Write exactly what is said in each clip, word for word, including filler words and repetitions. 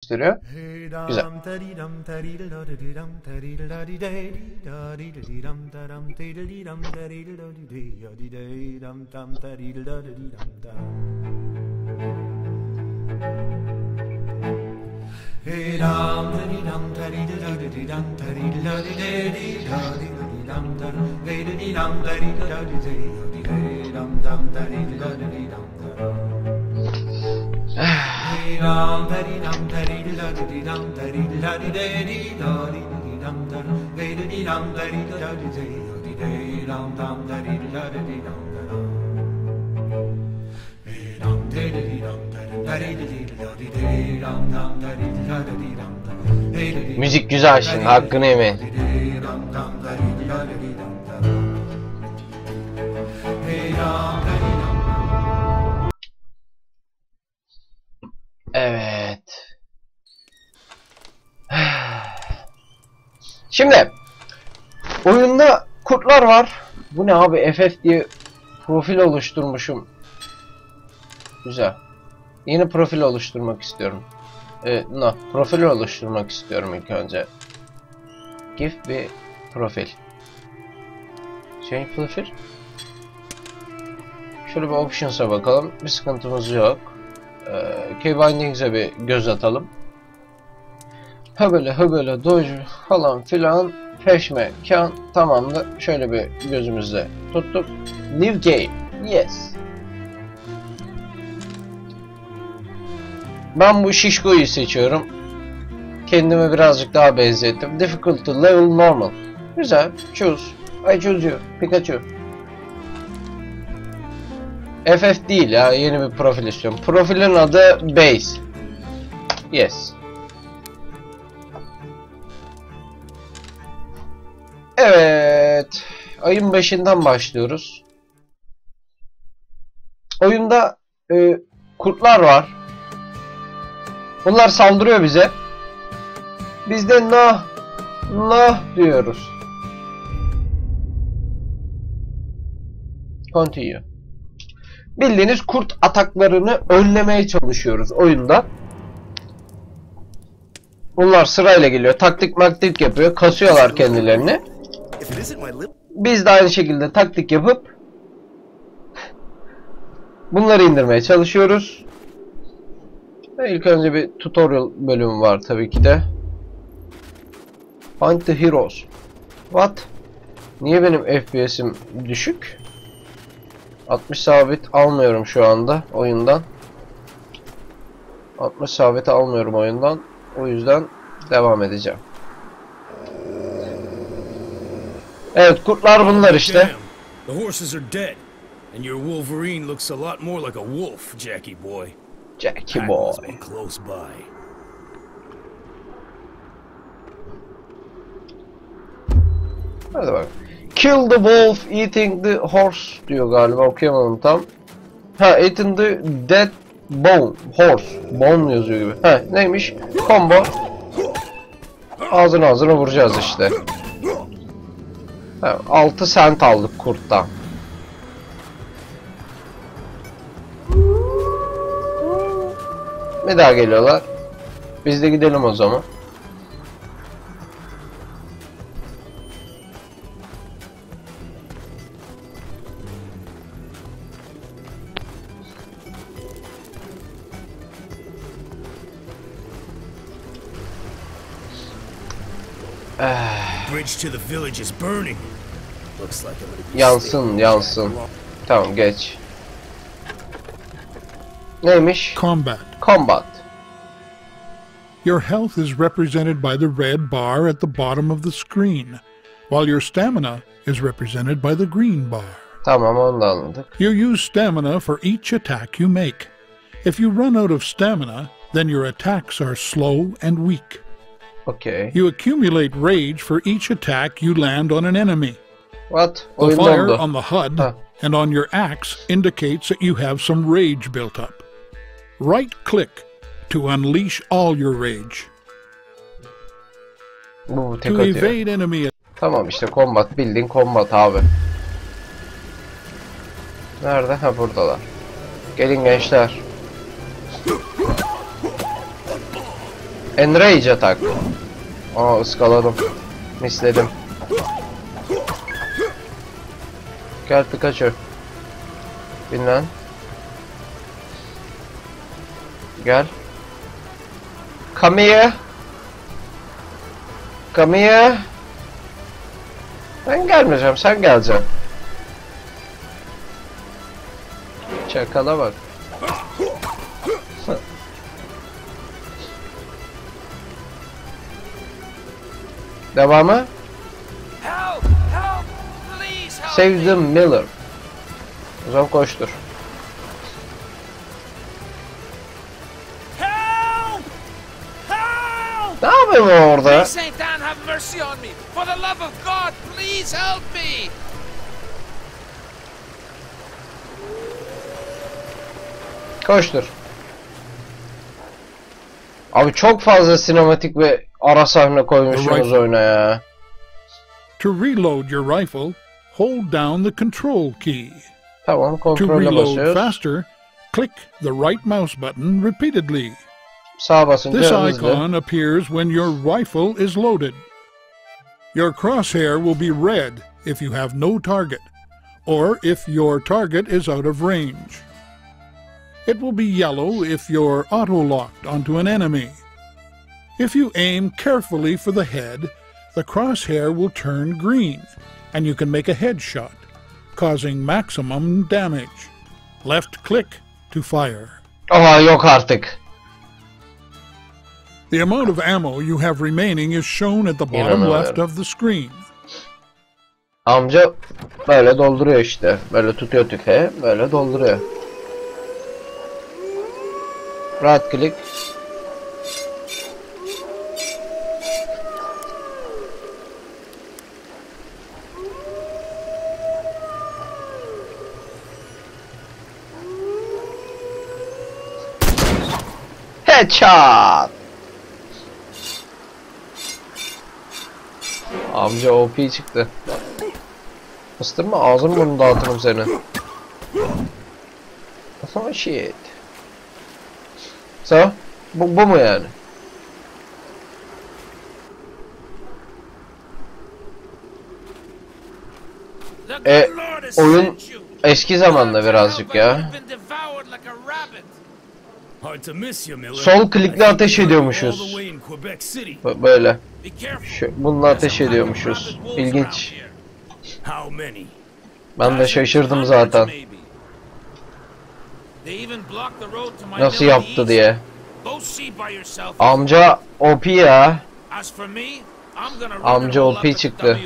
gösteriyor. Güzel. Müzik güzel şimdi, hakkını yemeyin. Evet. Şimdi oyunda kurtlar var. Bu ne abi? F F diye profil oluşturmuşum. Güzel. Yeni profil oluşturmak istiyorum. Ee, no, profil oluşturmak istiyorum ilk önce. Give bir profil. Change profil. Şöyle bir options'a bakalım. Bir sıkıntımız yok. Ee, Keybindings'e bir göz atalım. Ha böyle ha böyle doge falan filan peşme kan tamamdır. Şöyle bir gözümüzde tuttuk. New game. Yes. Ben bu şişkoyu seçiyorum. Kendime birazcık daha benzettim. Difficulty level normal. Güzel. Choose. I choose you. Pikachu. F F değil ya. Yeni bir profil istiyorum. Profilin adı Base. Yes. Evet. Ayın beşinden başlıyoruz. Oyunda e, kurtlar var. Bunlar saldırıyor bize. Biz de nah nah diyoruz. Continue. Bildiğiniz kurt ataklarını önlemeye çalışıyoruz oyunda. Bunlar sırayla geliyor. Taktik maktik yapıyor. Kasıyorlar kendilerini. Biz de aynı şekilde taktik yapıp bunları indirmeye çalışıyoruz. İlk önce bir tutorial bölümü var tabii ki de. Find the heroes. What? Niye benim F P S'im düşük? altmış sabit almıyorum şu anda oyundan. altmış sabit almıyorum oyundan. O yüzden devam edeceğim. Evet, kurtlar bunlar işte. The horses are dead and your Wolverine looks a lot more like a wolf, Jackie boy. Jackie boy. Close by. Hadi bak. Kill the wolf eating the horse diyor galiba, okuyamadım tam. Ha, eating the dead bone horse. Bone yazıyor gibi. Ha, neymiş? Combo. Ağzına ağzına vuracağız işte. Ha, altı sent aldık kurttan. Bir daha geliyorlar. Biz de gidelim o zaman. Bridge to the village is burning. Looks like yansın, yansın. Tamam, geç. Neymiş? Combat. Combat. Your health is represented by the red bar at the bottom of the screen, while your stamina is represented by the green bar. Tamam, onu da anladık. You use stamina for each attack you make. If you run out of stamina, then your attacks are slow and weak. Okay. You accumulate rage for each attack you land on an enemy. What? The fire on the H U D ha. and on your axe indicates that you have some rage built up. Right-click to unleash all your rage. Bu tek To atıyor. evade enemy. Tamam işte, combat, bildiğin combat abi. Nerede? Ha, buradalar. Gelin gençler. Enrage atak. Aa, ıskaladım. Misledim. Gel Pikachu. Bin lan. Gel. Come here. Come here. Ben gelmeyeceğim, sen geleceksin. Çakala bak. Devamı. Save the Miller. O zaman koştur. Ne yapayım orada? Saint Anne, have mercy on me. For the love of God, please help me. Koştur. Abi çok fazla sinematik ve ara sahne koymuşsunuz oyuna ya. To reload your rifle, hold down the control key. Tamam, To kontrole reload basıyoruz. faster, click the right mouse button repeatedly. Sağa basınca This hızlı. icon appears when your rifle is loaded. Your crosshair will be red if you have no target, or if your target is out of range. It will be yellow if you're auto-locked onto an enemy. If you aim carefully for the head, the crosshair will turn green, and you can make a headshot, causing maximum damage. Left click to fire. Oha, yok artık. The amount of ammo you have remaining is shown at the bottom İnanamıyorum. left of the screen. Amca böyle dolduruyor işte. Böyle tutuyor tüfeği, böyle dolduruyor. Right click. Headshot. Amca O P çıktı. Isırma, ağzını burnunu dağıtırım seni. Oh shit. So, bu, bu mu yani? E, oyun eski zamanda birazcık ya. Sol klikle ateş ediyormuşuz. B- Böyle. Şu, bununla ateş ediyormuşuz. İlginç. Ben de şaşırdım zaten. Nasıl yaptı diye. Amca O P ya. Amca O P çıktı.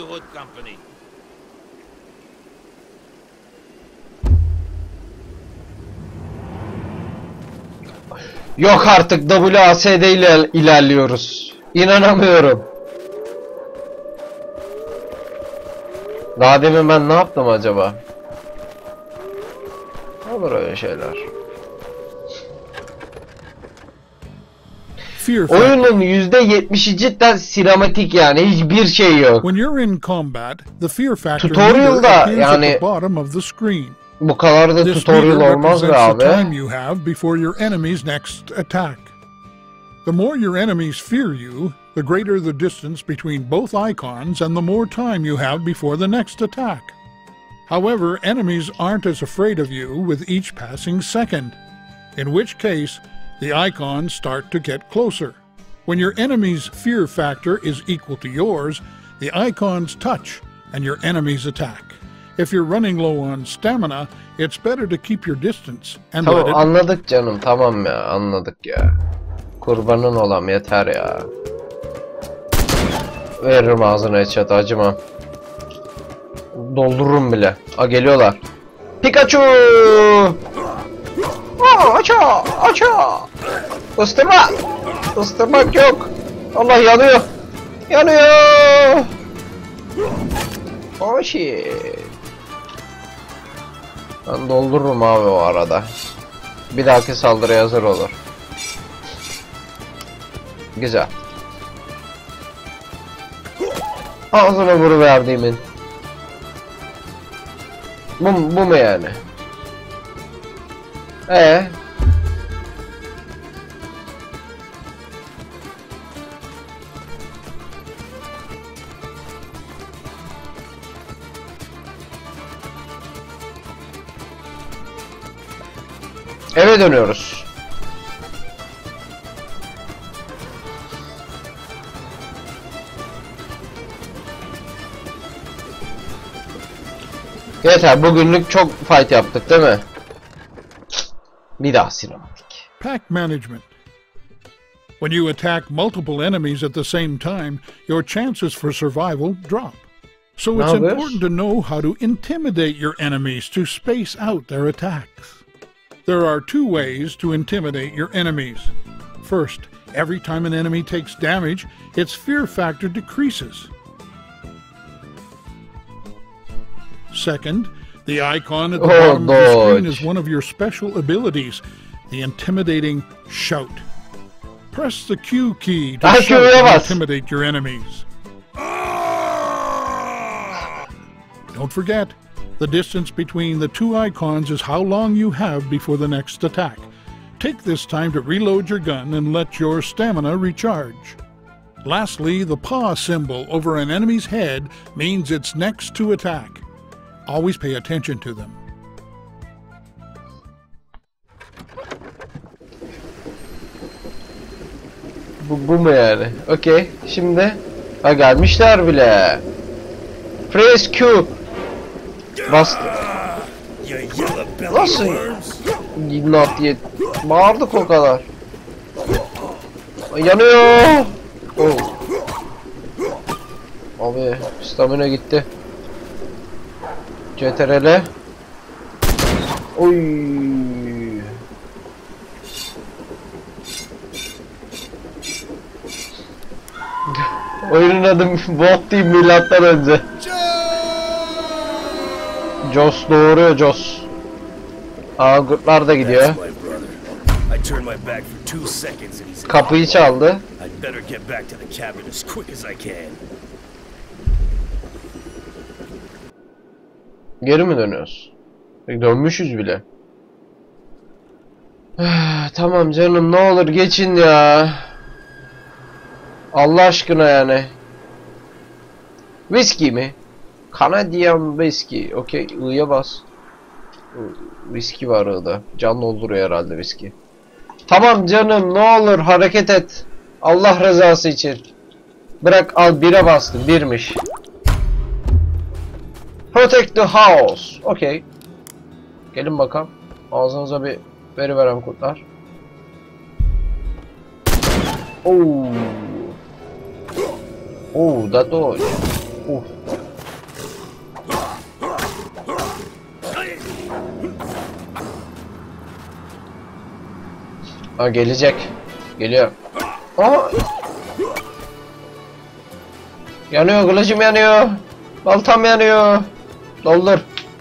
Yok artık, W A S D ile ilerliyoruz. İnanamıyorum. Daha demin ben ne yaptım acaba? Olur öyle şeyler. Fear factor. Oyunun yüzde yetmişi cidden sinematik, yani hiçbir şey yok. When you're in combat, the fear factor Tutorial'da meter appears yani- at the bottom of the screen. Bu kadar da This tutorial meter olmaz be represents the time abi. you have before your enemy's next attack. The more your enemies fear you, the greater the distance between both icons and the more time you have before the next attack. However, enemies aren't as afraid of you with each passing second, in which case the icons start to get closer. When your enemy's fear factor is equal to yours, the icons touch and your enemies attack. If you're running low on stamina, it's better to keep your distance and let Tamam, it. anladık canım, tamam ya, anladık ya. Kurbanın olam, yeter ya. Veririm ağzına headshot, acımam. Doldururum bile. Aa, geliyorlar. Pikachu! Aa, aça! Aça! Isırma! Isırmak yok. Allah, yanıyor. Yanıyor. Oh shit. Ben doldururum abi o arada. Bir dahaki saldırıya hazır olur. Güzel. Ağzına vuruverdiğimin. Bu, bu mu yani? Ee? Eve dönüyoruz. Yeter, bugünlük çok fight yaptık değil mi? Bir daha sinematik. Pack management. When you attack multiple enemies at the same time, your chances for survival drop. So it's Now important to know how to intimidate your enemies to space out their attacks. There are two ways to intimidate your enemies. First, every time an enemy takes damage, its fear factor decreases. Second, the icon at the Oh, bottom of the screen dodge. is one of your special abilities, the intimidating shout. Press the Q key to Ah, shout Q'ya and bas. intimidate your enemies. Don't forget, the distance between the two icons is how long you have before the next attack. Take this time to reload your gun and let your stamina recharge. Lastly, the paw symbol over an enemy's head means it's next to attack. Always pay attention to them. Bu, bu mu yani? Okey. Şimdi ha gelmişler bile. Press Q. Bastı. You yellow belly Nasıl? worms. Not yet. Bağırdık o kadar. Yanıyor. Oh. Abi stamina gitti. C T R L. Oy. Oyunun adı Wolf Team milattan önce. Jos doğuruyor Jos. Aa gırtlar da gidiyor. That's my brother. I turned my back for two seconds and he's Kapıyı çaldı. I'd better get back to the cabin as quick as I can. Geri mi dönüyoruz? Dönmüşüz bile. Tamam canım, ne olur geçin ya. Allah aşkına yani. Whisky mi? Canadian whisky. Okey, I'ya bas. Whisky var I'da. Can dolduruyor herhalde whisky. Tamam canım, ne olur hareket et. Allah rızası için. Bırak, al, bire bastım. Birmiş. Protect the house. Okey. Gelin bakalım. Ağzınıza bir veriverem kurtlar. Oh. Oh, that dodge. Oh. Ha, gelecek. Geliyor. Aa. Yanıyor, kılıcım yanıyor. Baltam yanıyor. Doldur.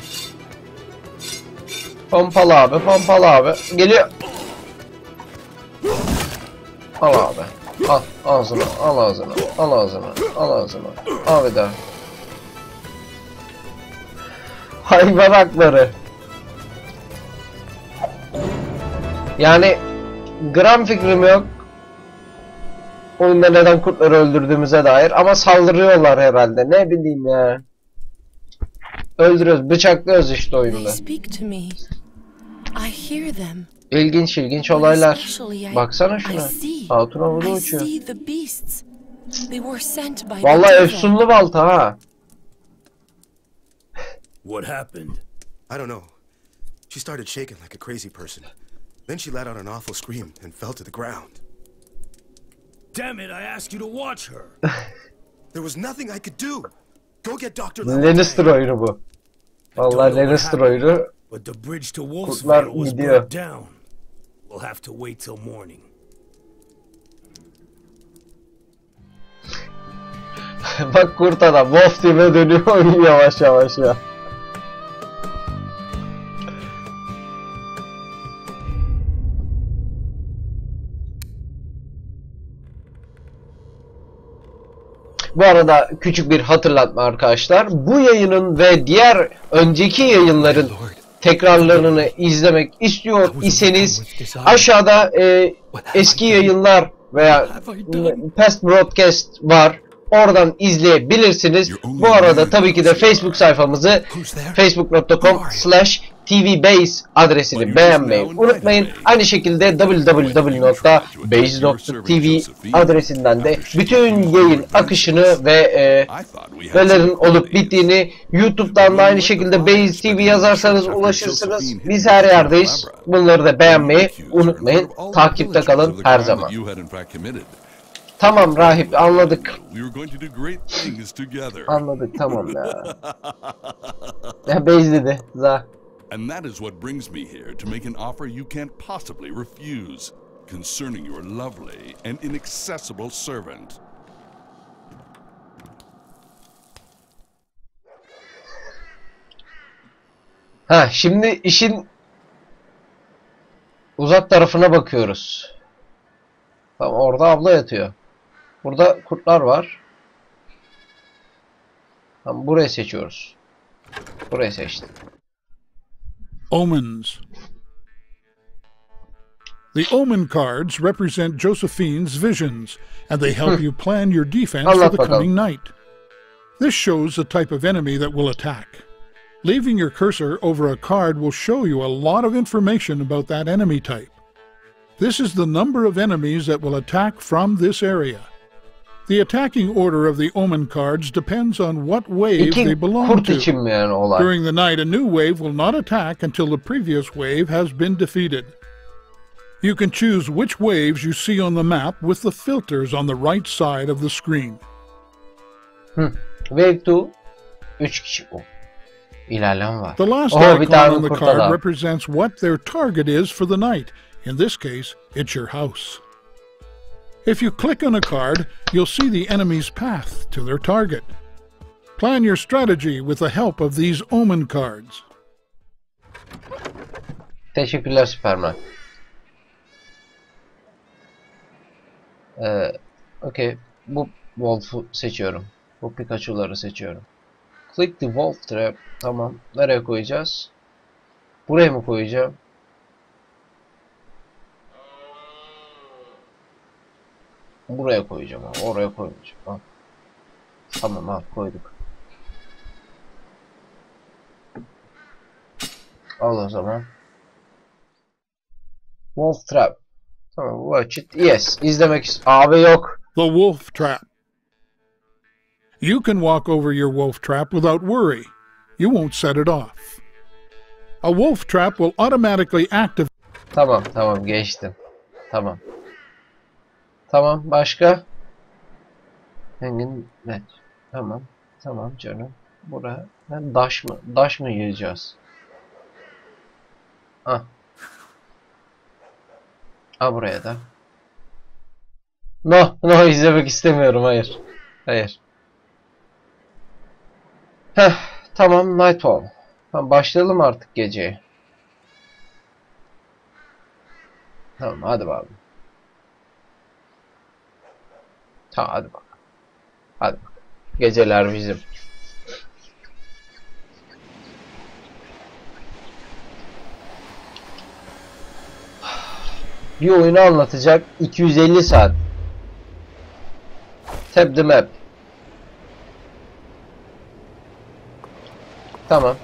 Pompalı abi, pompalı abi. Geliyor. Al abi. Al ağzına, al ağzına, al ağzına, al ağzına. Al bir daha. Hayvan hakları. Yani gram fikrim yok oyunda neden kurtları öldürdüğümüze dair, ama saldırıyorlar herhalde, ne bileyim ya. Öldürüyoruz, bıçaklıyoruz işte oyunda. İlginç ilginç olaylar. Baksana şuna. Hatun havada uçuyor. Vallahi efsunlu balta ha. What happened? I don't know. She started shaking like a crazy person. Then she let out an awful scream and fell to the ground. Damn it, I asked you to watch her. There was nothing I could do. Go get Doctor Lannister oyunu bu. Vallahi Lannister oyunu. But the bridge to Wolf's Kurtlar Vale was gidiyor. burnt down. We'll have to wait till morning. Bak kurt adam Wolf Team'e dönüyor oyun yavaş yavaş ya. Bu arada küçük bir hatırlatma arkadaşlar. Bu yayının ve diğer önceki yayınların tekrarlarını izlemek istiyor iseniz aşağıda e, eski yayınlar veya past broadcast var. Oradan izleyebilirsiniz. Bu arada tabii ki de Facebook sayfamızı facebook nokta com slash T V Base adresini beğenmeyi unutmayın. Aynı şekilde w w w nokta base nokta t v adresinden de bütün yayın akışını ve e, nelerin olup bittiğini, YouTube'dan da aynı şekilde Base T V yazarsanız ulaşırsınız. Biz her yerdeyiz. Bunları da beğenmeyi unutmayın. Takipte kalın her zaman. Tamam rahip, anladık. Anladık, tamam ya. Ya Base dedi. Za. And that is what brings me here to make an offer you can't possibly refuse concerning your lovely and inaccessible servant. Ha, şimdi işin uzak tarafına bakıyoruz. Tamam, orada abla yatıyor. Burada kurtlar var. Tamam, burayı seçiyoruz. Burayı seçtim. Omens. The omen cards represent Josephine's visions, and they help you plan your defense for the coming night. This shows the type of enemy that will attack. Leaving your cursor over a card will show you a lot of information about that enemy type. This is the number of enemies that will attack from this area. The attacking order of the omen cards depends on what wave they belong to. During the night, a new wave will not attack until the previous wave has been defeated. You can choose which waves you see on the map with the filters on the right side of the screen. Hmm. Wave two. üç kişi bu. İlerlem var. The last oh, icon on the card represents what their target is for the night. In this case, it's your house. If you click on a card, you'll see the enemy's path to their target. Plan your strategy with the help of these omen cards. Teşekkürler Superman. Ee, okay. Bu Wolf'u seçiyorum. Bu Pikachu'ları seçiyorum. Click the Wolf Trap. Tamam. Nereye koyacağız? Buraya mı koyacağım? Buraya koyacağım. Oraya koymayacağım. Ha. Tamam, ha koyduk. Al o zaman. Wolf Trap. Tamam, watch it. Yes. İzlemek istiyorum. Abi yok. The Wolf Trap. You can walk over your wolf trap without worry. You won't set it off. A wolf trap will automatically activate. Tamam, tamam geçtim. Tamam. Tamam, başka? Hangin net. Tamam. Tamam canım. Buraya. Daş mı? Daş mı yiyeceğiz? Ah. Ha, buraya da. No, no izlemek istemiyorum. Hayır. Hayır. Heh, tamam, Nightfall. Tamam, başlayalım artık geceye. Tamam, hadi bakalım. Tamam, hadi bakalım. Hadi bakalım. Geceler bizim. Bir oyunu anlatacak iki yüz elli saat. Tap the map. Tamam.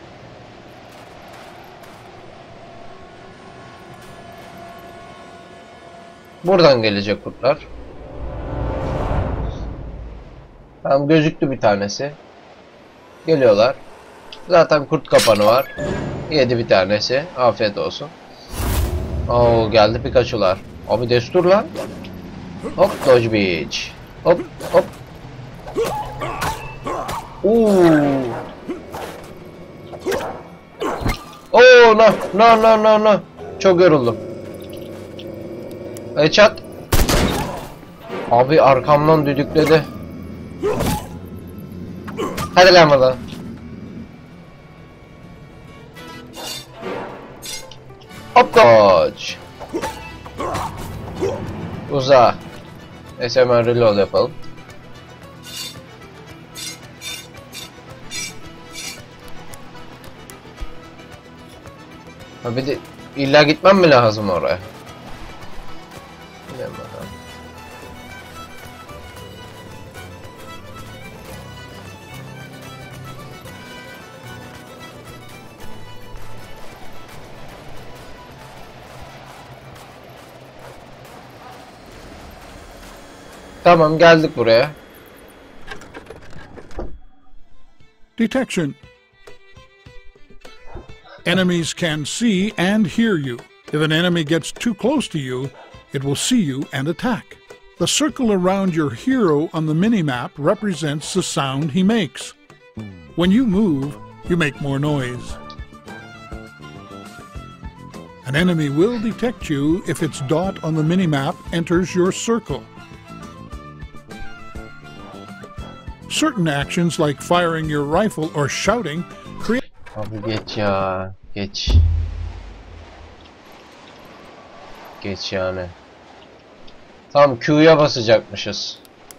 Buradan gelecek kurtlar. Tamam, gözüktü bir tanesi. Geliyorlar. Zaten kurt kapanı var. Yedi bir tanesi. Afiyet olsun. Oo, geldi Pikachu'lar. Abi destur lan. Hop, Dodge Beach. Hop hop. Uuu. Oo, no no no no no. Çok yoruldum. Headshot. Abi arkamdan düdükledi. Hadi lan buradan. Hop koç. Uza. S M R reload yapalım. Ha, bir de illa gitmem mi lazım oraya? Gidelim bakalım. Tamam, geldik buraya. Detection. Enemies can see and hear you. If an enemy gets too close to you, it will see you and attack. The circle around your hero on the minimap represents the sound he makes. When you move, you make more noise. An enemy will detect you if its dot on the minimap enters your circle. Certain actions like firing your rifle or shouting create... Abi geç ya. Geç. Geç yani. Tam Q'ya basacakmışız.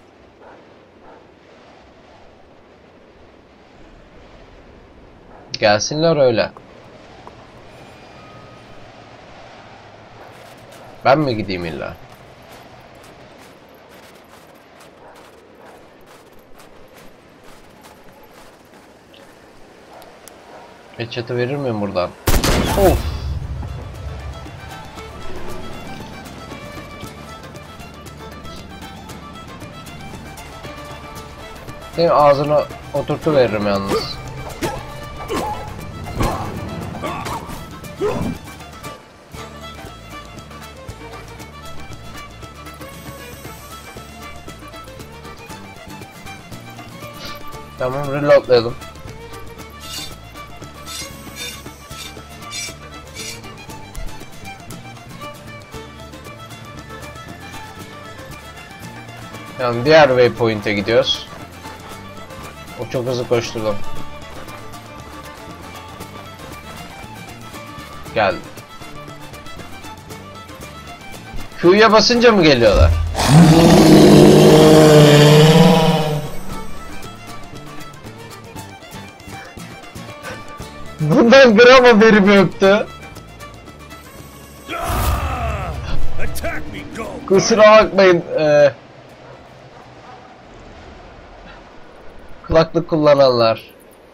Gelsinler öyle. Ben mi gideyim illa? Headshot'ı verir miyim buradan? Of! Senin ağzına oturtuveririm yalnız. Tamam, reloadlayalım. Yani diğer waypoint'e gidiyoruz. O çok hızlı koşturdu. Geldi. Q'ya basınca mı geliyorlar? Bundan gram haberim yoktu. Kusura bakmayın. Ee, kulaklık kullananlar.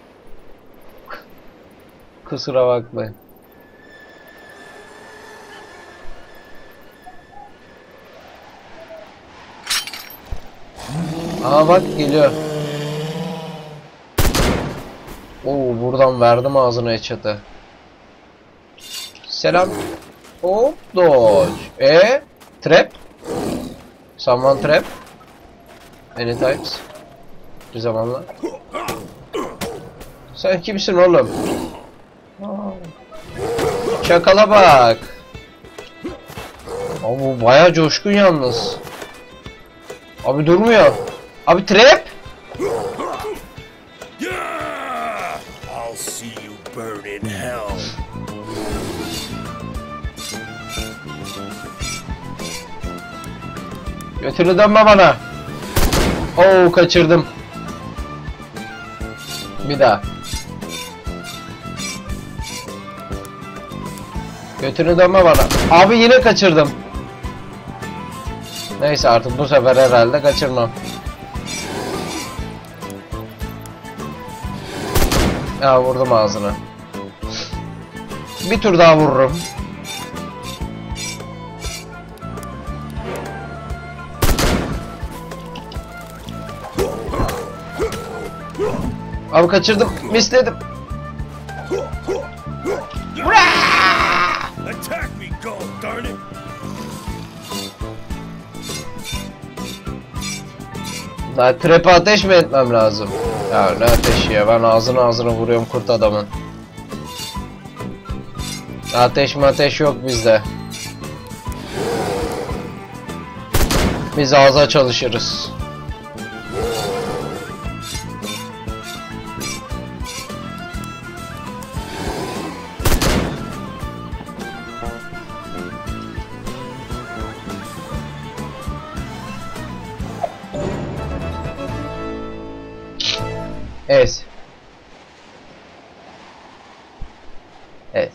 Kusura bakmayın. Aa bak geliyor. Oo, buradan verdim ağzına headshot'ı. Selam. Hop dodge. E trap. Someone trap. Many times. Bir zamanlar. Sen kimsin oğlum? Çakala bak. Abi bu bayağı coşkun yalnız. Abi durmuyor. Abi trap. I'll see you burn in hell. Götünü dönme bana. Oo, kaçırdım. Bir daha. Götünü dönme bana. Abi yine kaçırdım. Neyse artık bu sefer herhalde kaçırmam. Ya vurdum ağzına. Bir tur daha vururum. Abi kaçırdım, misledim. Attack me, go, darn it. Daha trap'e ateş mi etmem lazım? Ya ne ateşi ya, ben ağzına ağzına vuruyorum kurt adamın. Ateş mi ateş yok bizde. Biz ağza çalışırız. Evet. Evet.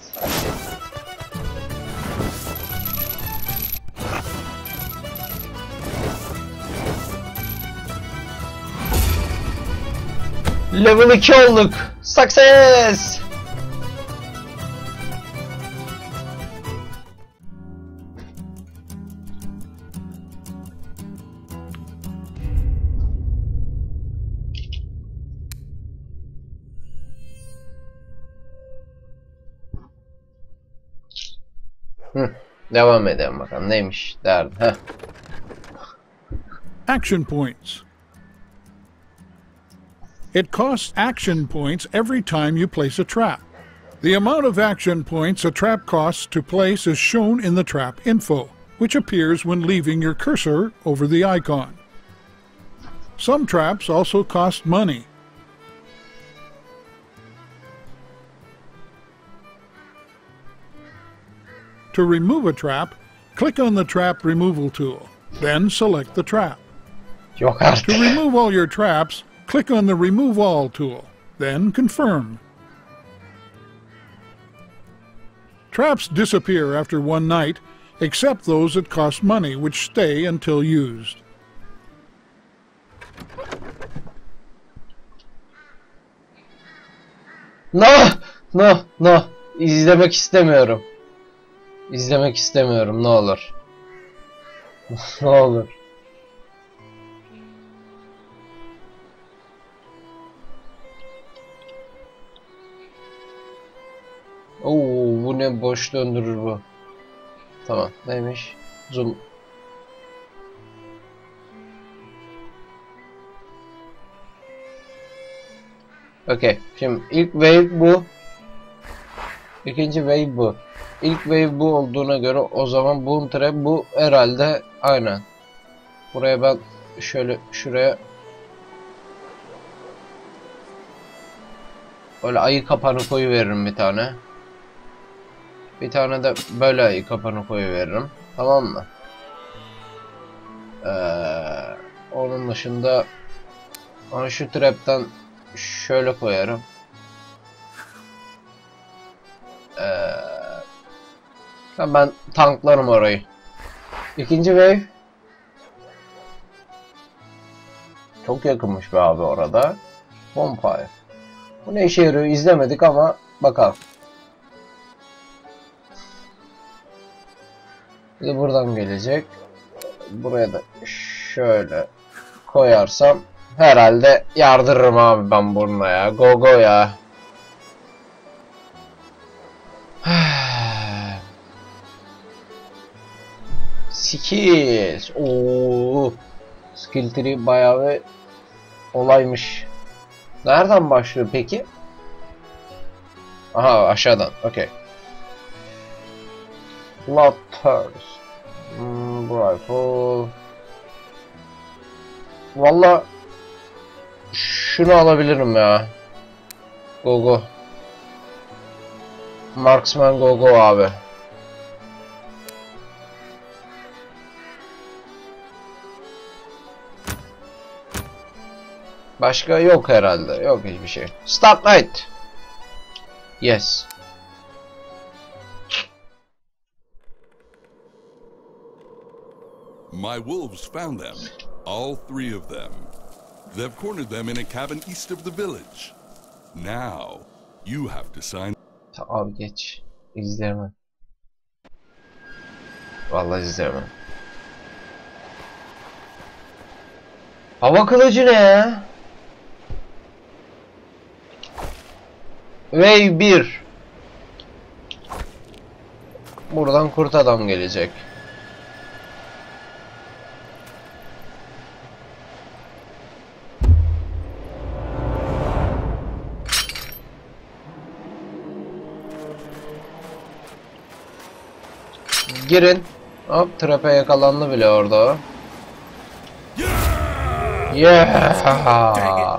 Level iki olduk. Success! Hı. Devam edelim bakalım. Neymiş derdi. Heh. Action points. It costs action points every time you place a trap. The amount of action points a trap costs to place is shown in the trap info, which appears when leaving your cursor over the icon. Some traps also cost money. To remove a trap, click on the trap removal tool, then select the trap. Yok artık. To remove all your traps, click on the Remove All tool, then confirm. Traps disappear after one night, except those that cost money, which stay until used. No! No! No! İzlemek istemiyorum. İzlemek istemiyorum, ne olur. Ne olur. Oo, bu ne boş döndürür bu. Tamam, neymiş? Zoom. Okey, şimdi ilk wave bu. İkinci wave bu. İlk wave bu olduğuna göre o zaman boom trap bu herhalde aynen. Buraya ben şöyle şuraya böyle ayı kapanı koyu veririm bir tane. Bir tane de böyle ayı kapanı koyu veririm. Tamam mı? Ee, onun dışında onu şu trap'ten şöyle koyarım. Ee, ben tanklarım orayı. İkinci wave. Çok yakınmış be abi orada. Bonfire. Bu ne işe yarıyor izlemedik ama bakalım. Bir de buradan gelecek. Buraya da şöyle koyarsam herhalde yardırırım abi ben bununla ya. Go go ya. Skills. Oo. Skill tree bayağı bir olaymış. Nereden başlıyor peki? Aha aşağıdan. Okey. Flutters. Hmm, rifle. Valla şunu alabilirim ya. Go go. Marksman go go abi. Başka yok herhalde. Yok hiçbir şey. Start night. Yes. My wolves found them. All three of them. They've cornered them in a cabin east of the village. Now, you have to sign... Abi geç. İzleyemem. Vallahi izleyemem. Hava kılıcı ne ya? Wave bir. Buradan kurt adam gelecek. Girin. Hop trap'e yakalandı bile orada. Yeah.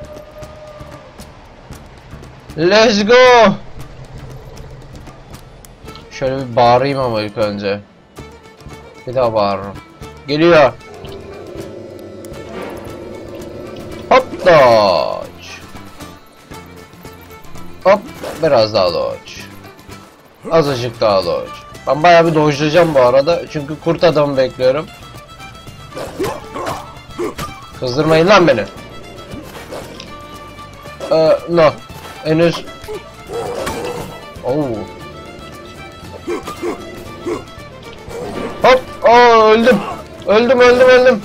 Let's go. Şöyle bir bağırayım ama ilk önce. Bir daha bağırırım. Geliyor. Hop dodge. Hop biraz daha dodge. Azıcık daha dodge. Ben bayağı bir dodge'layacağım bu arada. Çünkü kurt adamı bekliyorum. Kızdırmayın lan beni. Ee, no. Henüz. Oo. Hop. Oo, öldüm. Öldüm öldüm öldüm.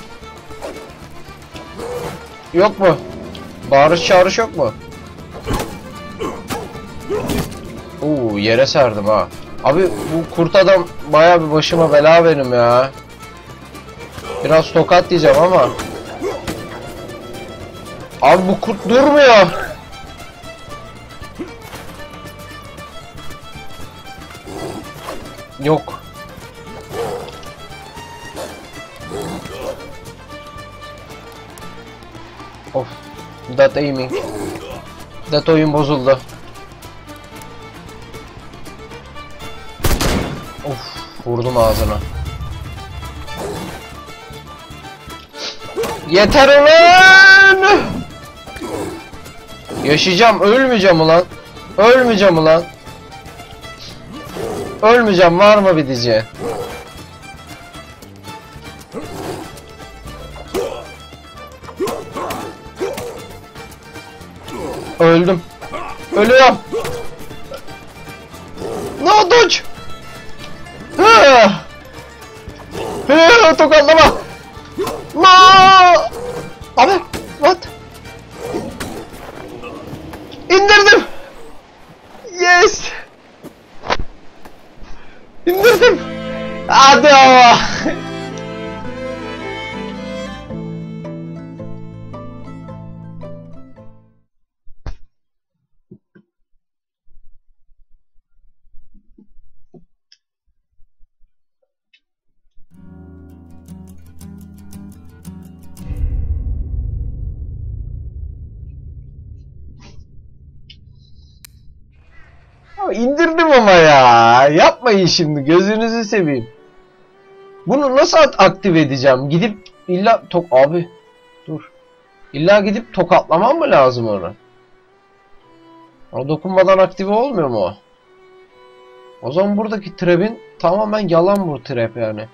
Yok mu? Bağırış çağırış yok mu? Oo, yere serdim ha. Abi bu kurt adam bayağı bir başıma bela benim ya. Biraz tokat diyeceğim ama. Abi bu kurt durmuyor. Yok. Of. That aiming. That oyun bozuldu. Of. Vurdum ağzına. Yeter ulan! Yaşayacağım, ölmeyeceğim ulan. Ölmeyeceğim ulan. Ölmeyeceğim, var mı bir diyeceği? Öldüm. Ölüyorum. No dodge. Hı. Hı, tokatlama. No. Abi, what? İndirdim. Yes. İndirdim. Hadi ama. İndirdim ama ya. Yapmayın şimdi. Gözünüzü seveyim. Bunu nasıl aktive edeceğim? Gidip illa tok abi. Dur. İlla gidip tokatlamam mı lazım onu? O dokunmadan aktive olmuyor mu o? O zaman buradaki trap'in tamamen yalan bu trap yani.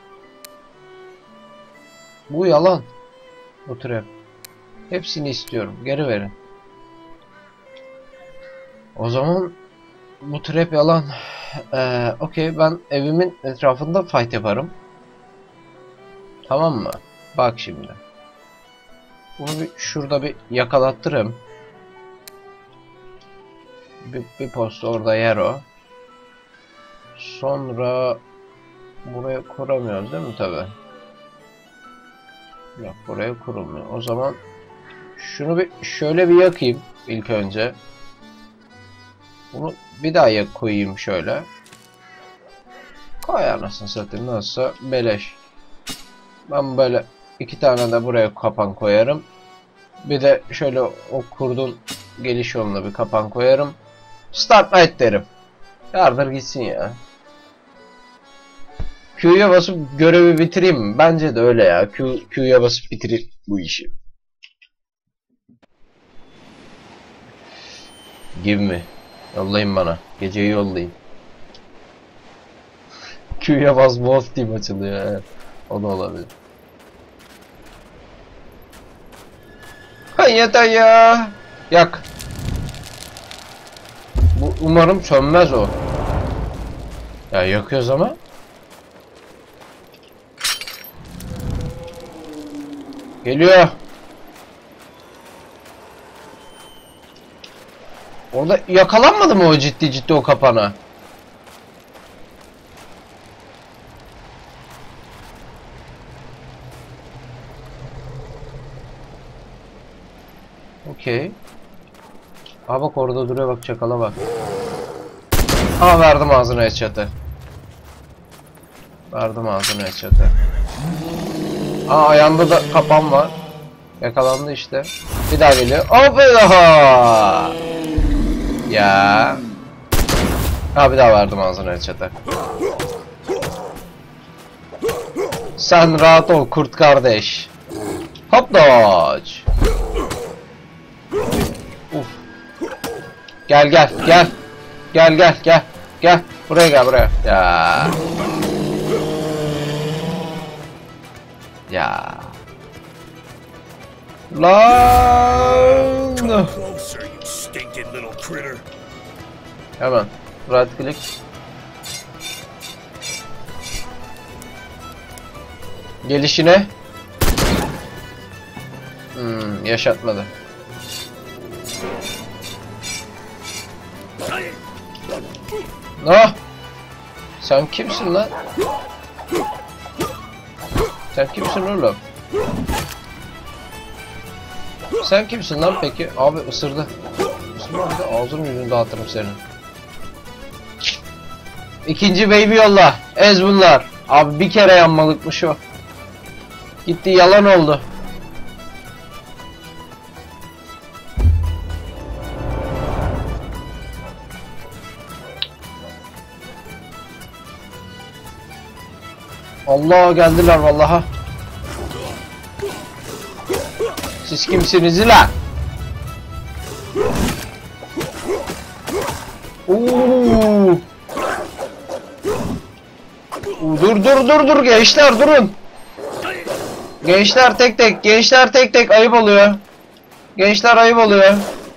Bu yalan. Bu trap. Hepsini istiyorum. Geri verin. O zaman bu trap yalan. Ee, Okey, ben evimin etrafında fight yaparım. Tamam mı? Bak şimdi. Bunu bir şurada bir yakalattırım. Bir, bir post orada yer o. Sonra buraya kuramıyoruz değil mi tabi? Yok, buraya kurulmuyor. O zaman şunu bir şöyle bir yakayım ilk önce. Bunu bir daha yak koyayım şöyle. Koy anasını satayım, nasılsa beleş. Ben böyle iki tane de buraya kapan koyarım. Bir de şöyle o kurdun geliş yoluna bir kapan koyarım. Start night derim. Yardır gitsin ya. Q'ya basıp görevi bitireyim mi? Bence de öyle ya. Q, Q'ya basıp bitireyim bu işi. Give me. Yollayın bana. Geceyi yollayın. Q'ya bas Wolf Team açılıyor. Evet. O da olabilir. Ha yeter ya. Yak. Bu umarım sönmez o. Ya yakıyoruz ama. Geliyor. Orada yakalanmadı mı o ciddi ciddi o kapana? Okey. Aa bak orada duruyor, bak çakala bak. Aa verdim ağzına headshot'ı. Verdim ağzına headshot'ı. Aa ayağında da kapan var. Yakalandı işte. Bir daha geliyor. Hop daha. Ya. Ha bir daha verdim ağzına headshot'ı. Sen rahat ol kurt kardeş. Hop dodge. Uf. Gel gel gel. Gel gel gel. Gel. Buraya gel buraya. Ya. Ya. Lan. Closer, you stinking little critter. Hemen. Right click. Gelişine. Hmm, yaşatmadı. Ah. Sen kimsin lan? Sen kimsin oğlum? Sen kimsin lan peki? Abi ısırdı. Isırma bir de ağzının yüzünü dağıtırım senin. İkinci baby yolla. Ez bunlar. Abi bir kere yanmalıkmış o. Gitti yalan oldu. Allah geldiler vallaha. Siz kimsiniz lan? Oo. Dur dur dur dur gençler durun. Gençler tek tek, gençler tek tek ayıp oluyor. Gençler ayıp oluyor.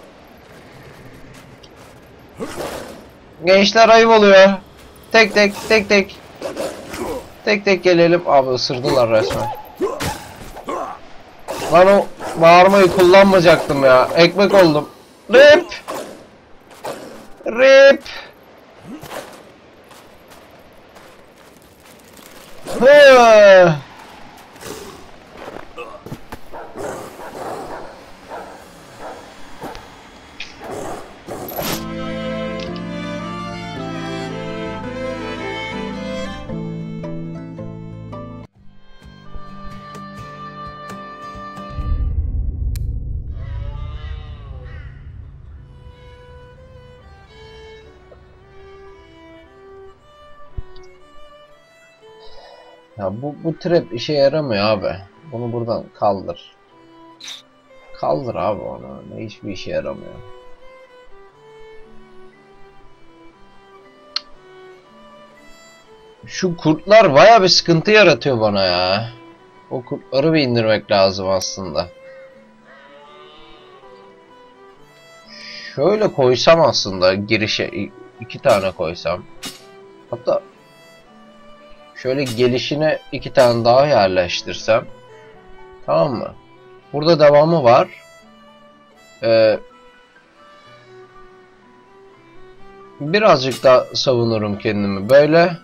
Gençler ayıp oluyor. Tek tek tek tek. Tek tek gelelim. Abi ısırdılar resmen. Lan o bağırmayı kullanmayacaktım ya. Ekmek oldum. Rip. Rip. Hı. Ya bu, bu trap işe yaramıyor abi. Bunu buradan kaldır. Kaldır abi onu. Ne hiçbir işe yaramıyor. Şu kurtlar baya bir sıkıntı yaratıyor bana ya. O kurtları bir indirmek lazım aslında. Şöyle koysam aslında girişe iki tane koysam. Hatta şöyle gelişine iki tane daha yerleştirsem. Tamam mı? Burada devamı var. Ee, birazcık daha savunurum kendimi. Böyle.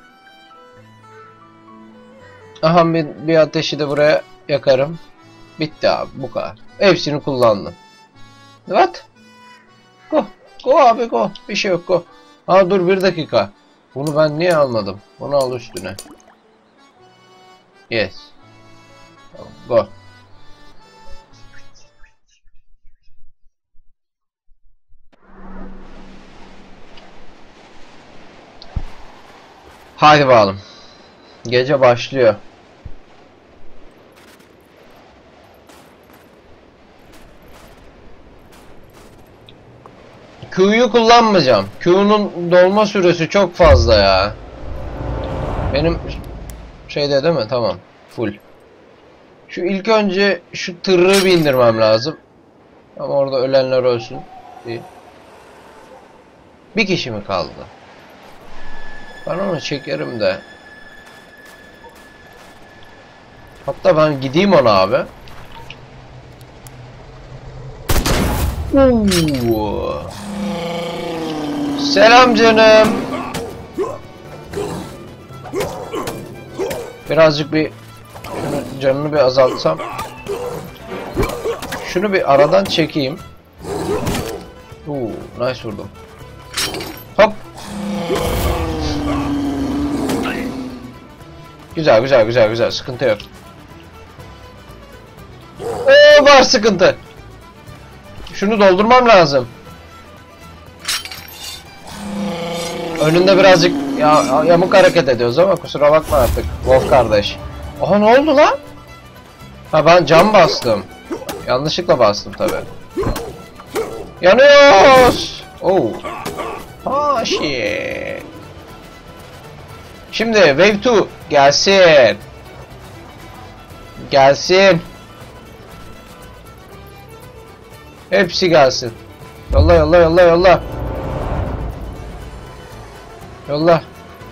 Aha bir, bir ateşi de buraya yakarım. Bitti abi bu kadar. Hepsini kullandım. Evet. Go. Go abi go. Bir şey yok go. Ha dur bir dakika. Bunu ben niye almadım? Bunu al üstüne. Yes. Tamam, go. Haydi bakalım. Gece başlıyor. Q'yu kullanmayacağım. Q'nun dolma süresi çok fazla ya. Benim şeyde değil mi? Tamam. Full. Şu ilk önce şu tırı bir indirmem lazım. Ama orada ölenler ölsün. Değil. Bir kişi mi kaldı? Ben onu çekerim de. Hatta ben gideyim ona abi. Oo. Selam canım. Birazcık bir şunu, canını bir azaltsam. Şunu bir aradan çekeyim. Oo, nice vurdum. Hop. Güzel güzel güzel güzel sıkıntı yok. Oo, var sıkıntı. Şunu doldurmam lazım. Önünde birazcık ya, yamuk hareket ediyoruz ama kusura bakma artık Wolf kardeş. Aha ne oldu lan? Ha ben cam bastım. Yanlışlıkla bastım tabi. Yanıyoruz. Oh. Ha shit. Şimdi wave iki gelsin. Gelsin. Hepsi gelsin. Yolla yolla yolla yolla. Yolla.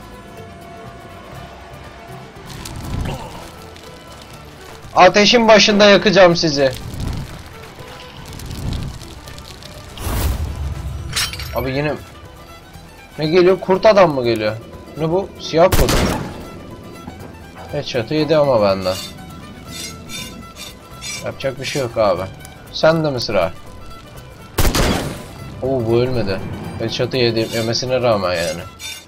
Ateşin başında yakacağım sizi. Abi yine ne geliyor? Kurt adam mı geliyor? Ne bu? Siyah kurt. Headshot'ı yedi ama benden. Yapacak bir şey yok abi. Sen de mi sıra? Oo, bu ölmedi. Headshot'ı yedi, yemesine rağmen yani.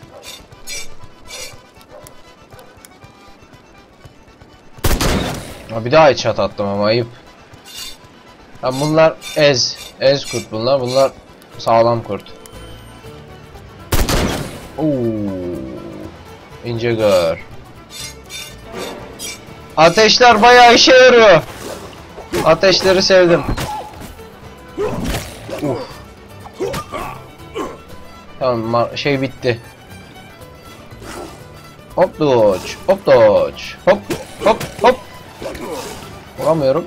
Ha, bir daha headshot attım ama ayıp. Ha, bunlar ez. Ez kurt bunlar. Bunlar sağlam kurt. Oo. İnce gör. Ateşler bayağı işe yarıyor. Ateşleri sevdim. Uf. Tamam, şey bitti. Hop dodge, hop dodge, hop hop hop. Vuramıyorum.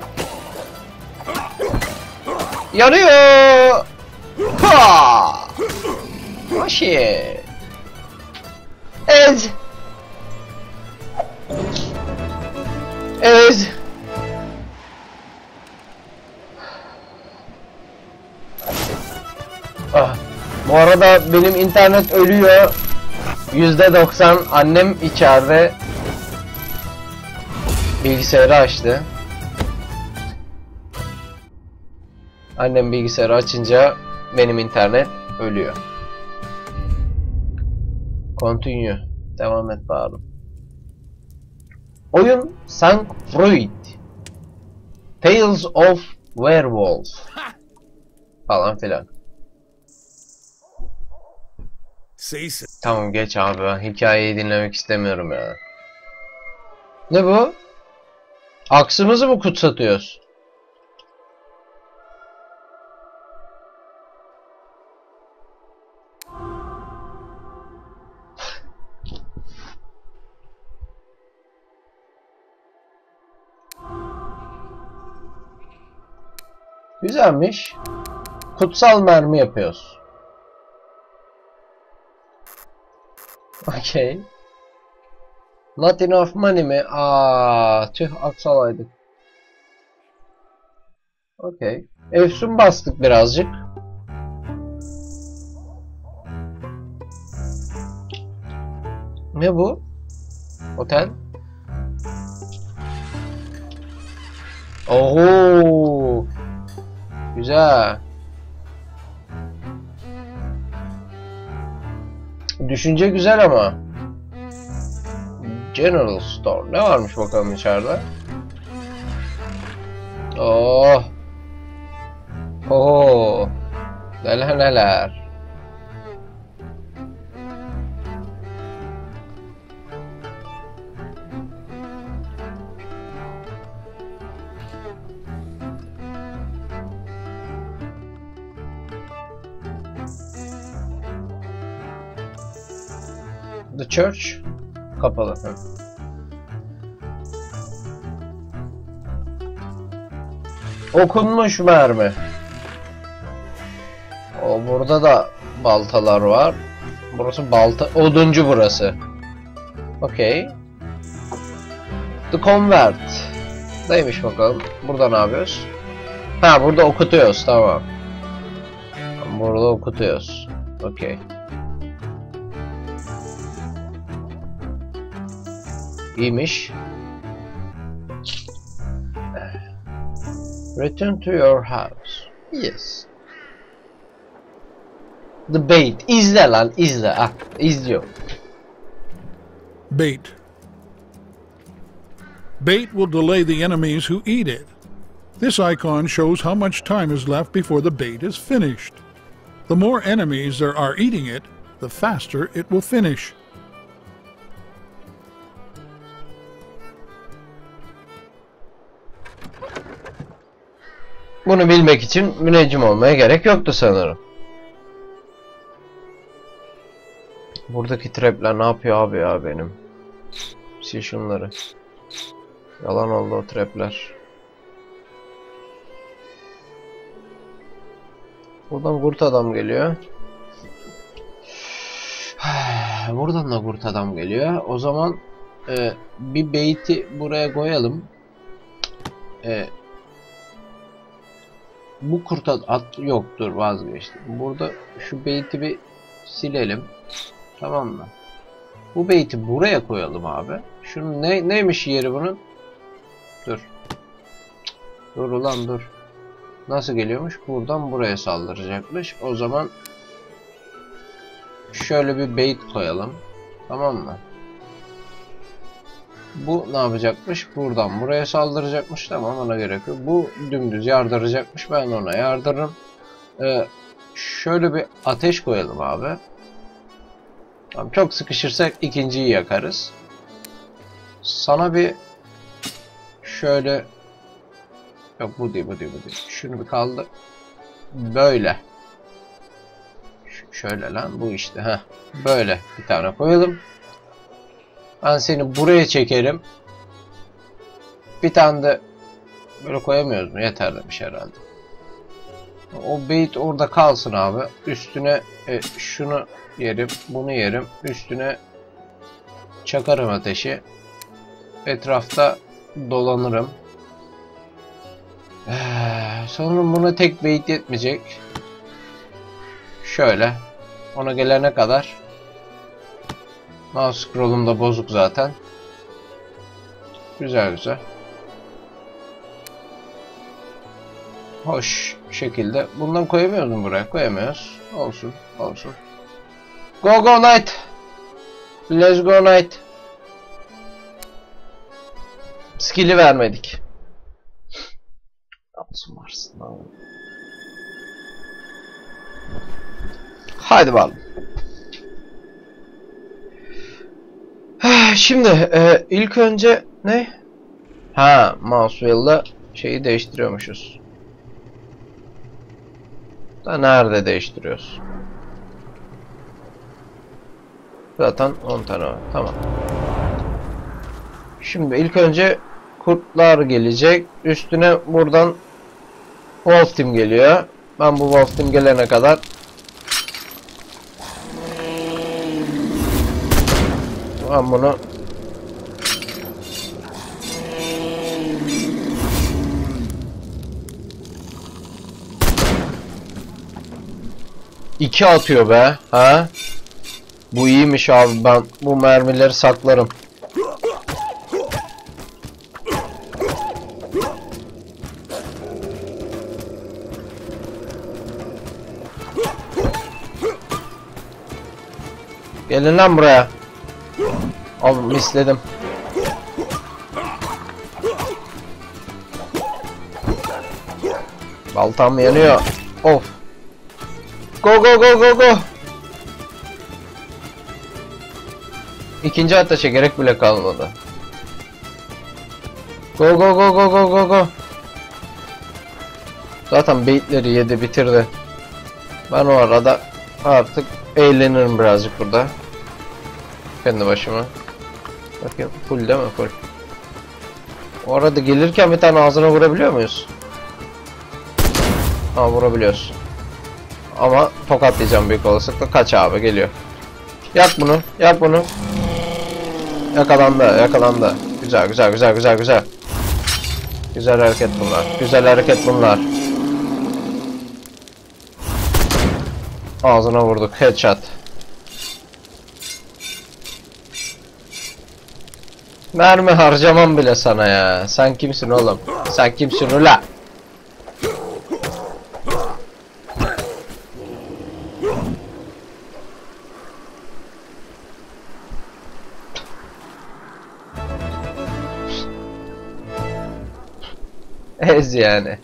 Yanıyor. Ha! Maşi. Ez. Ez. Ah. Bu arada benim internet ölüyor. yüzde doksan. Annem içeride bilgisayarı açtı. Annem bilgisayarı açınca benim internet ölüyor. Continue. Devam et bakalım. Oyun Sankt Fruit. Tales of Werewolves. Falan filan. Tamam, geç abi, ben hikayeyi dinlemek istemiyorum ya. Ne bu? Aksımızı mı kutsatıyoruz? Güzelmiş. Kutsal mermi yapıyoruz. Okay. Not enough money mi? Aa, tüh, aksalaydık. Okay. Efsun bastık birazcık. Ne bu? Otel. Oho. Güzel. Düşünce güzel ama. General Store. Ne varmış bakalım içeride? Oh. Oh. Neler neler. The church kapalı. Okunmuş mermi. O, burada da baltalar var. Burası balta, oduncu burası. Okay. The Convert. Neymiş bakalım? Burada ne yapıyoruz? Ha, burada okutuyoruz, tamam. Burada okutuyoruz. Okay. İyiymiş. Return to your house. Yes. The bait. İzle lan, izle. Ah, izliyor. Bait. Bait will delay the enemies who eat it. This icon shows how much time is left before the bait is finished. The more enemies there are eating it, the faster it will finish. Bunu bilmek için müneccim olmaya gerek yoktu sanırım. Buradaki trapler ne yapıyor abi ya benim? Sil şunları. Yalan oldu o trapler. Buradan kurt adam geliyor. Buradan da kurt adam geliyor. O zaman e, bir bait'i buraya koyalım. E, bu kurt at yoktur, vazgeçtim. Burada şu bait'i bir silelim. Tamam mı? Bu beyti buraya koyalım abi. Şunun ne, neymiş yeri bunun? Dur. Dur ulan dur. Nasıl geliyormuş? Buradan buraya saldıracakmış. O zaman şöyle bir bait koyalım. Tamam mı? Bu ne yapacakmış? Buradan buraya saldıracakmış. Tamam, ona gerek yok. Bu dümdüz yardıracakmış. Ben ona yardırırım. Ee, şöyle bir ateş koyalım abi. Tamam, çok sıkışırsak ikinciyi yakarız. Sana bir şöyle, yok bu değil bu değil bu değil. Şunu bir kaldır. Böyle. Ş şöyle lan bu işte. Heh. Böyle bir tane koyalım. Ben seni buraya çekerim. Bir tane de böyle koyamıyoruz mu? Yeter demiş herhalde. O bait orada kalsın abi. Üstüne e, şunu yerim, bunu yerim. Üstüne çakarım ateşi. Etrafta dolanırım. Ee, sanırım buna tek bait yetmeyecek. Şöyle. Ona gelene kadar. Mouse scroll'um da bozuk zaten. Güzel güzel. Hoş şekilde. Bundan koyamıyoruz mu buraya? Koyamıyoruz. Olsun. Olsun. Go go night. Let's go night. Skill'i vermedik. Yapsın varsın. Haydi bakalım. Şimdi e, ilk önce ne? Ha, mouse wheel'la şeyi değiştiriyormuşuz. Da nerede değiştiriyoruz? Zaten on tane var. Tamam. Şimdi ilk önce kurtlar gelecek. Üstüne buradan Wolf Team geliyor. Ben bu Wolf Team gelene kadar ben bunu iki atıyor be, ha? Bu iyiymiş abi, ben bu mermileri saklarım. Gelin lan buraya. Al, misledim. Baltam yanıyor. Of. Go go go go go. İkinci ateşe gerek bile kalmadı. Go go go go go go go. Zaten baitleri yedi bitirdi. Ben o arada artık eğlenirim birazcık burada. Kendi başıma. Bakayım full değil mi? Full. O arada gelirken bir tane ağzına vurabiliyor muyuz? Ha, vurabiliyoruz. Ama tokatlayacağım büyük olasılıkla. Kaç abi, geliyor. Yak bunu, yak bunu. Yakalandı, yakalandı. Güzel, güzel, güzel, güzel, güzel. Güzel hareket bunlar. Güzel hareket bunlar. Ağzına vurduk. Headshot. Mermi harcamam bile sana ya. Sen kimsin oğlum? Sen kimsin ula? Ez yani.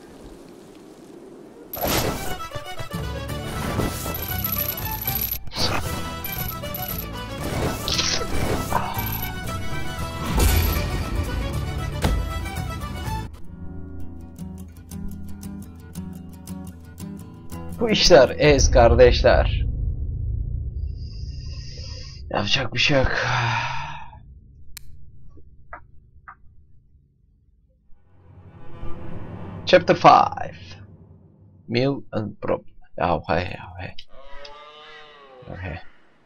Bu işler ez kardeşler. Yapacak bir şey yok. Chapter five. Meal and problem. Ya hey ya hey. Okay.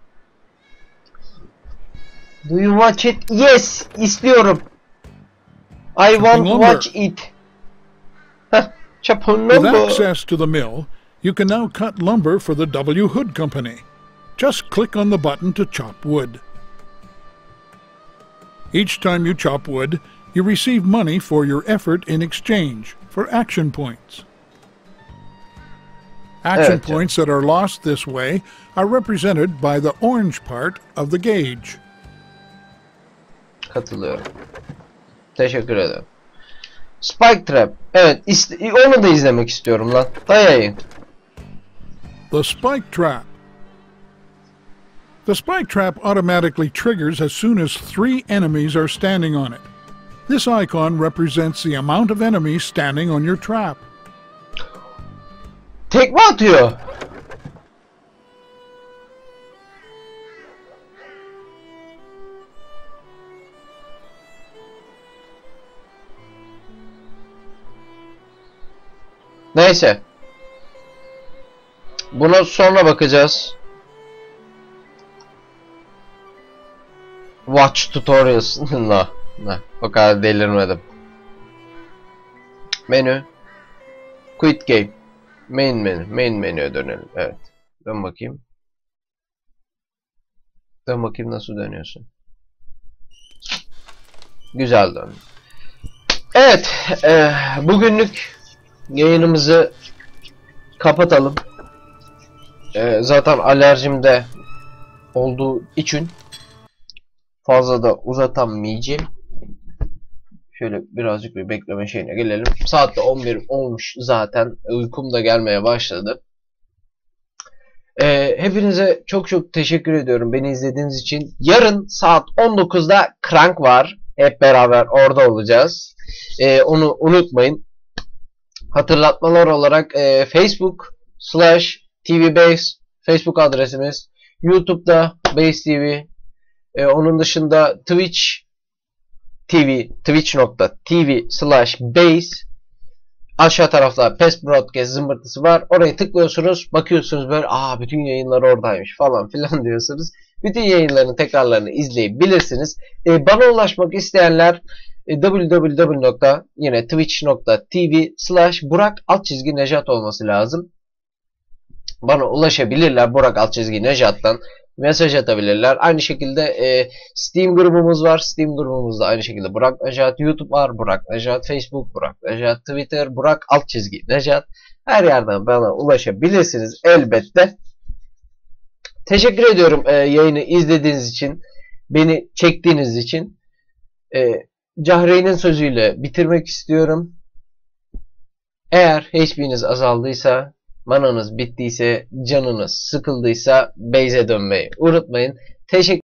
Do you watch it? Yes, istiyorum. I want to watch it. Chapter With number. access to the mill, you can now cut lumber for the W. Hood Company. Just click on the button to chop wood. Each time you chop wood, you receive money for your effort in exchange for action points. Action Evet, points that are lost this way are represented by the orange part of the gauge. Katılıyorum. Teşekkür ederim. Spike Trap. Evet, onu da izlemek istiyorum lan. Dayayın. The Spike Trap. The Spike Trap automatically triggers as soon as three enemies are standing on it. This icon represents the amount of enemies standing on your trap. Tekme atıyor. Neyse. Buna sonra bakacağız. Watch tutorials. No, no, o kadar delirmedim. Menü. Quit game. Main menü. Main menüye dönelim. Evet. Dön bakayım. Dön bakayım nasıl dönüyorsun. Güzel dön. Evet. E, bugünlük yayınımızı kapatalım. E, zaten alerjim de olduğu için fazla da uzatamayacağım. Şöyle birazcık bir bekleme şeyine gelelim. Saat de on bir olmuş zaten. Uykum da gelmeye başladı. Ee, hepinize çok çok teşekkür ediyorum beni izlediğiniz için. Yarın saat on dokuzda Crank var. Hep beraber orada olacağız. Ee, onu unutmayın. Hatırlatmalar olarak e, Facebook slash tvbase Facebook adresimiz. YouTube'da Base T V. E, onun dışında Twitch T V, twitch.tv slash base, aşağı tarafta Pest Broadcast zımbırtısı var. Oraya tıklıyorsunuz. Bakıyorsunuz böyle aa bütün yayınlar oradaymış falan filan diyorsunuz. Bütün yayınların tekrarlarını izleyebilirsiniz. E, bana ulaşmak isteyenler e, www. yine twitch.tv slash Burak alt çizgi Nejat olması lazım. Bana ulaşabilirler Burak alt çizgi Nejat'tan. Mesaj atabilirler. Aynı şekilde e, Steam grubumuz var. Steam grubumuzda aynı şekilde Burak Nejat. YouTube var Burak Nejat. Facebook Burak Nejat. Twitter Burak alt çizgi Nejat. Her yerden bana ulaşabilirsiniz elbette. Teşekkür ediyorum e, yayını izlediğiniz için. Beni çektiğiniz için. E, Cahreyn'in sözüyle bitirmek istiyorum. Eğer H P'niz azaldıysa, mananız bittiyse, canınız sıkıldıysa base'e dönmeyi unutmayın. Teşekkür